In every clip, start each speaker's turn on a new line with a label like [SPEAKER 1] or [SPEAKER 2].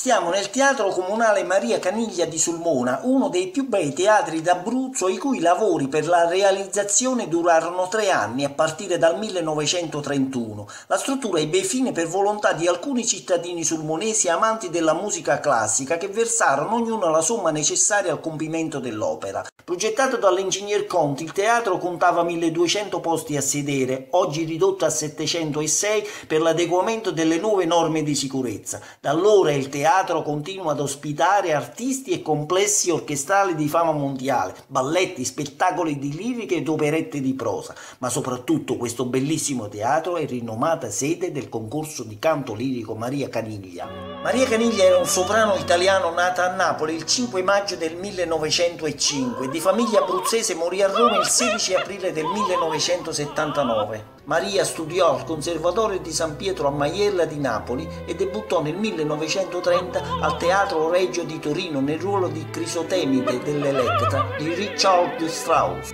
[SPEAKER 1] Stiamo nel Teatro Comunale Maria Caniglia di Sulmona, uno dei più bei teatri d'Abruzzo, i cui lavori per la realizzazione durarono 3 anni a partire dal 1931. La struttura ebbe fine per volontà di alcuni cittadini sulmonesi amanti della musica classica che versarono ognuno la somma necessaria al compimento dell'opera. Progettato dall'ingegner Conti, il teatro contava 1200 posti a sedere, oggi ridotto a 706 per l'adeguamento delle nuove norme di sicurezza. Da allora il teatro continua ad ospitare artisti e complessi orchestrali di fama mondiale, balletti, spettacoli di liriche ed operette di prosa, ma soprattutto questo bellissimo teatro è rinomata sede del concorso di canto lirico Maria Caniglia. Maria Caniglia era un soprano italiano nata a Napoli il 5 maggio del 1905, di famiglia abruzzese, morì a Roma il 16 aprile del 1979. Maria studiò al Conservatorio di San Pietro a Maiella di Napoli e debuttò nel 1930 al Teatro Regio di Torino nel ruolo di Crisotemide dell'Electra di Richard Strauss.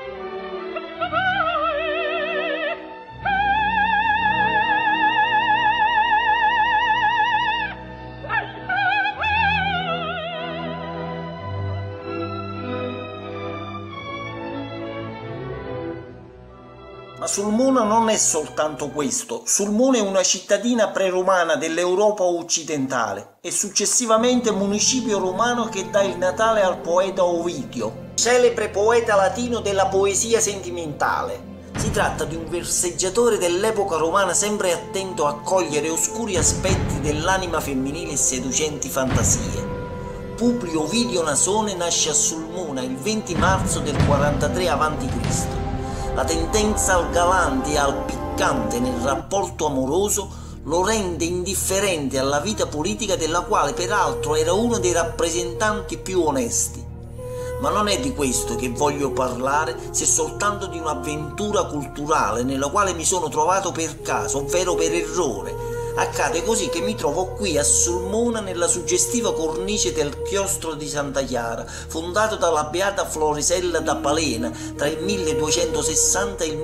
[SPEAKER 1] Ma Sulmona non è soltanto questo. Sulmona è una cittadina preromana dell'Europa occidentale e successivamente municipio romano che dà il natale al poeta Ovidio, celebre poeta latino della poesia sentimentale. Si tratta di un verseggiatore dell'epoca romana sempre attento a cogliere oscuri aspetti dell'anima femminile e seducenti fantasie. Publio Ovidio Nasone nasce a Sulmona il 20 marzo del 43 a.C. La tendenza al galante e al piccante nel rapporto amoroso lo rende indifferente alla vita politica della quale peraltro era uno dei rappresentanti più onesti. Ma non è di questo che voglio parlare, se soltanto di un'avventura culturale nella quale mi sono trovato per caso, ovvero per errore. Accade così che mi trovo qui a Sulmona nella suggestiva cornice del chiostro di Santa Chiara, fondato dalla beata Florisella da Palena tra il 1260 e il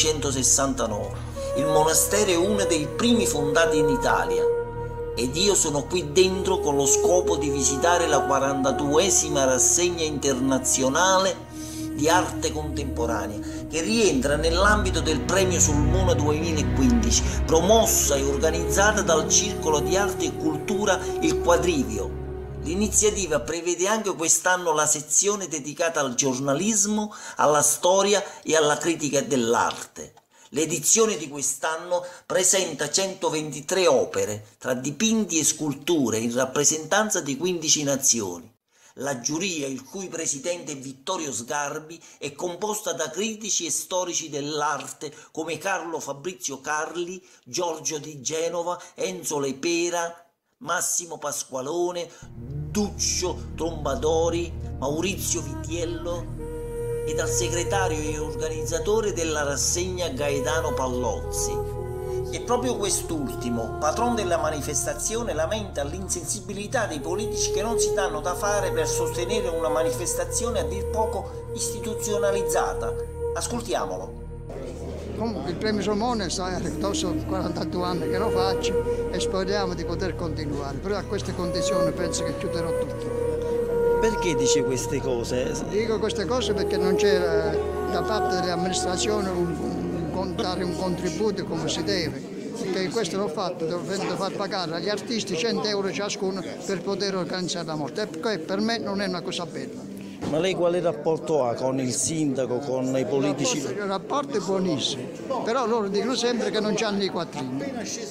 [SPEAKER 1] 1269. Il monastero è uno dei primi fondati in Italia ed io sono qui dentro con lo scopo di visitare la 42esima rassegna internazionale di arte contemporanea, che rientra nell'ambito del Premio Sulmona 2015, promossa e organizzata dal Circolo di Arte e Cultura Il Quadrivio. L'iniziativa prevede anche quest'anno la sezione dedicata al giornalismo, alla storia e alla critica dell'arte. L'edizione di quest'anno presenta 123 opere, tra dipinti e sculture, in rappresentanza di 15 nazioni. La giuria, il cui presidente è Vittorio Sgarbi, è composta da critici e storici dell'arte come Carlo Fabrizio Carli, Giorgio Di Genova, Enzo Lepera, Massimo Pasqualone, Duccio Trombadori, Maurizio Vitiello e dal segretario e organizzatore della rassegna Gaetano Pallozzi. E proprio quest'ultimo, patron della manifestazione, lamenta l'insensibilità dei politici che non si danno da fare per sostenere una manifestazione a dir poco istituzionalizzata. Ascoltiamolo.
[SPEAKER 2] Comunque il premio Sulmona sono 42 anni che lo faccio e speriamo di poter continuare, però a queste condizioni penso che chiuderò tutto.
[SPEAKER 1] Perché dice queste cose?
[SPEAKER 2] Dico queste cose perché non c'era da parte dell'amministrazione dare un contributo come si deve, perché questo l'ho fatto, dovendo far pagare agli artisti 100 euro ciascuno per poter organizzare la morte, e per me non è una cosa bella.
[SPEAKER 1] Ma lei quale rapporto ha con il sindaco, con i politici?
[SPEAKER 2] Il rapporto è buonissimo, però loro dicono sempre che non c'hanno i quattrini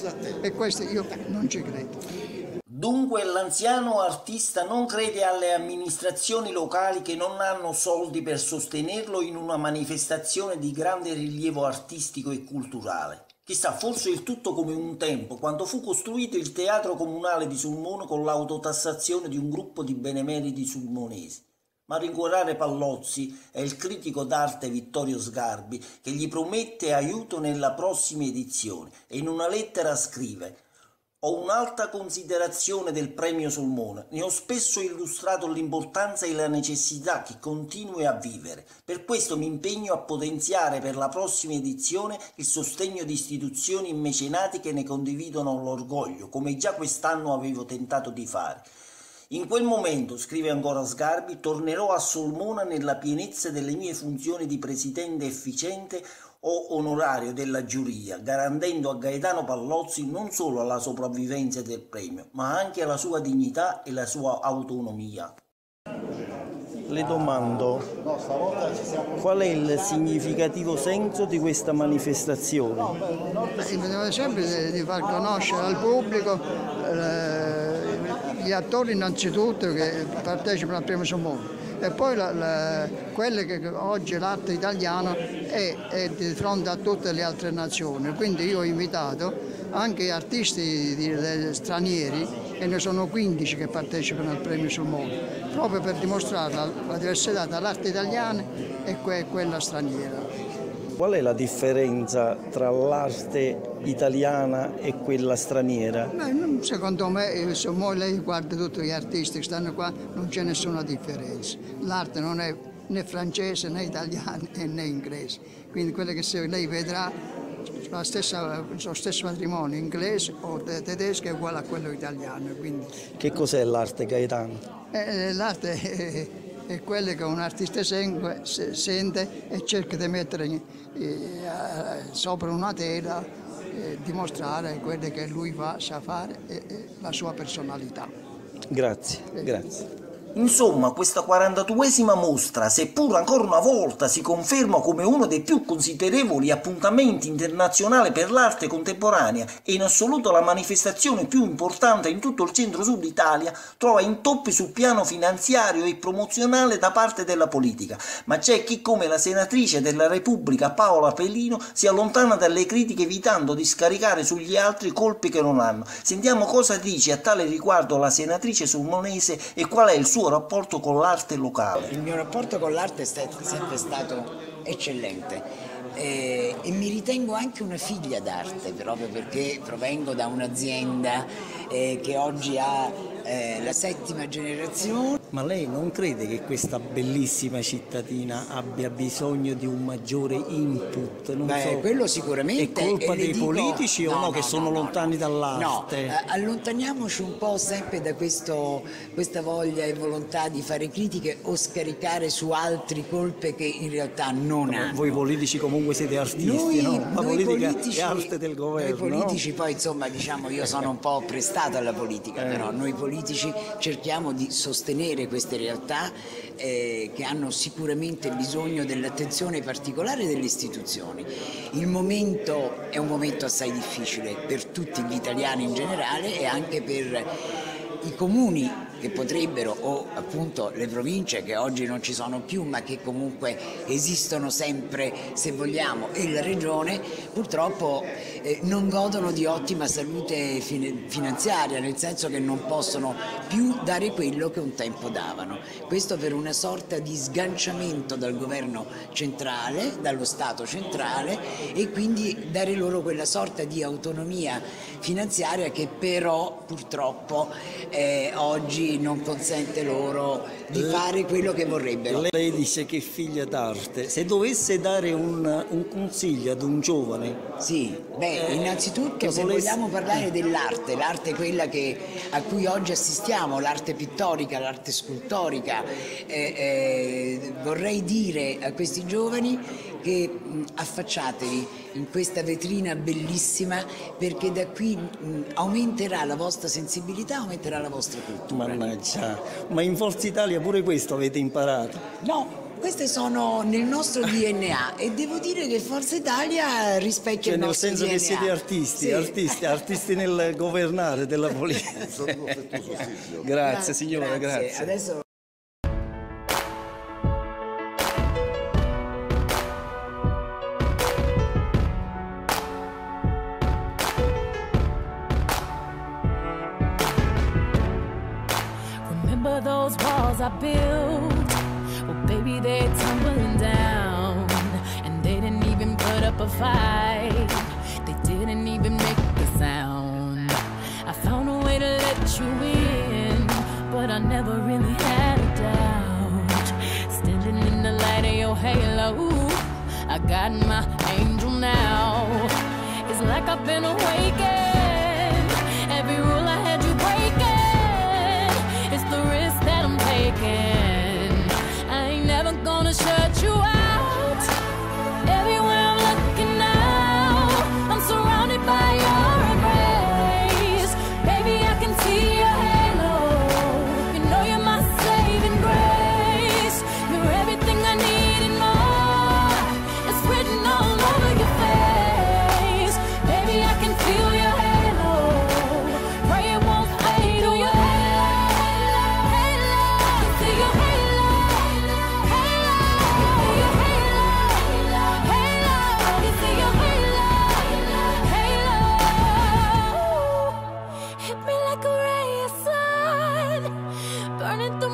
[SPEAKER 2] e questo io non ci credo.
[SPEAKER 1] Dunque l'anziano artista non crede alle amministrazioni locali che non hanno soldi per sostenerlo in una manifestazione di grande rilievo artistico e culturale. Chissà, forse il tutto come un tempo, quando fu costruito il Teatro Comunale di Sulmona con l'autotassazione di un gruppo di benemeriti sulmonesi. Ma a rincuorare Pallozzi è il critico d'arte Vittorio Sgarbi, che gli promette aiuto nella prossima edizione e in una lettera scrive: Ho un'alta considerazione del premio Sulmona, ne ho spesso illustrato l'importanza e la necessità che continui a vivere. Per questo mi impegno a potenziare per la prossima edizione il sostegno di istituzioni mecenati che ne condividono l'orgoglio, come già quest'anno avevo tentato di fare. In quel momento, scrive ancora Sgarbi, tornerò a Sulmona nella pienezza delle mie funzioni di presidente efficiente o onorario della giuria, garantendo a Gaetano Pallozzi non solo la sopravvivenza del premio, ma anche la sua dignità e la sua autonomia. Le domando, qual è il significativo senso di questa manifestazione?
[SPEAKER 2] Bisogna sempre di far conoscere al pubblico gli attori innanzitutto che partecipano al premio Sulmona. E poi quelle che oggi l'arte italiana è di fronte a tutte le altre nazioni, quindi io ho invitato anche artisti stranieri, e ne sono 15 che partecipano al premio Sulmona, proprio per dimostrare la diversità tra l'arte italiana e quella straniera.
[SPEAKER 1] Qual è la differenza tra l'arte italiana e quella straniera?
[SPEAKER 2] Beh, secondo me, se lei guarda tutti gli artisti che stanno qua, non c'è nessuna differenza. L'arte non è né francese né italiana né inglese, quindi quello che lei vedrà, lo stesso matrimonio inglese o tedesco è uguale a quello italiano. Quindi.
[SPEAKER 1] Che cos'è l'arte, Gaetano?
[SPEAKER 2] L'arte è quello che un artista sente e cerca di mettere sopra una tela, dimostrare quello che lui sa fare e la sua personalità.
[SPEAKER 1] Grazie, grazie. Insomma, questa 42esima mostra, seppur ancora una volta si conferma come uno dei più considerevoli appuntamenti internazionali per l'arte contemporanea e in assoluto la manifestazione più importante in tutto il centro-sud Italia, trova intoppi sul piano finanziario e promozionale da parte della politica. Ma c'è chi, come la senatrice della Repubblica Paola Pelino, si allontana dalle critiche evitando di scaricare sugli altri colpi che non hanno. Sentiamo cosa dice a tale riguardo la senatrice sulmonese e qual è il suo rapporto con l'arte locale.
[SPEAKER 3] Il mio rapporto con l'arte è sempre stato eccellente e mi ritengo anche una figlia d'arte, proprio perché provengo da un'azienda che oggi ha la 7ª generazione.
[SPEAKER 1] Ma lei non crede che questa bellissima cittadina abbia bisogno di un maggiore input?
[SPEAKER 3] Quello sicuramente.
[SPEAKER 1] È colpa dei politici o no, che sono lontani dall'arte?
[SPEAKER 3] No, allontaniamoci un po' sempre da questa voglia e volontà di fare critiche o scaricare su altri colpe che in realtà non hanno.
[SPEAKER 1] Voi politici comunque siete artisti, no? La politica è arte del governo.
[SPEAKER 3] Noi politici poi insomma diciamo io sono un po' prestata alla politica, però noi politici cerchiamo di sostenere queste realtà che hanno sicuramente bisogno dell'attenzione particolare delle istituzioni. Il momento è un momento assai difficile per tutti gli italiani in generale e anche per i comuni che potrebbero, o appunto le province che oggi non ci sono più ma che comunque esistono sempre se vogliamo, e la regione purtroppo non godono di ottima salute finanziaria, nel senso che non possono più dare quello che un tempo davano. Questo per una sorta di sganciamento dal governo centrale, dallo Stato centrale, e quindi dare loro quella sorta di autonomia finanziaria che però purtroppo oggi non consente loro di fare quello che vorrebbero.
[SPEAKER 1] Lei dice che è figlia d'arte. Se dovesse dare un consiglio ad un giovane?
[SPEAKER 3] Sì, innanzitutto se vogliamo parlare dell'arte, l'arte è quella a cui oggi assistiamo, l'arte pittorica, l'arte scultorica, vorrei dire a questi giovani che affacciatevi in questa vetrina bellissima, perché da qui aumenterà la vostra sensibilità, aumenterà la vostra cultura.
[SPEAKER 1] Mannaggia, ma in Forza Italia pure questo avete imparato?
[SPEAKER 3] No, queste sono nel nostro DNA e devo dire che Forza Italia rispecchia il nostro DNA.
[SPEAKER 1] Nel senso che siete
[SPEAKER 3] sì.
[SPEAKER 1] artisti nel governare della politica. Grazie signora, grazie.
[SPEAKER 3] Adesso...
[SPEAKER 4] Those walls I built, well baby they're tumbling down, and they didn't even put up a fight, they didn't even make a sound. I found a way to let you in, but I never really had a doubt. Standing in the light of your halo, I got my angel now. It's like I've been awakened. Every rule I had you breaking. It's the risk that I'm taking. I ain't never gonna shut you out. Everywhere I'm looking now, I'm surrounded by your embrace. Baby, I can see your halo. You know you're my saving grace. You're everything I need and more. It's written all over your face. Baby, I can feel your halo. Pray it won't fade away. Halo, see your halo. Halo, your halo. Halo, you see your halo. Halo, hit me like a ray of sun, burning through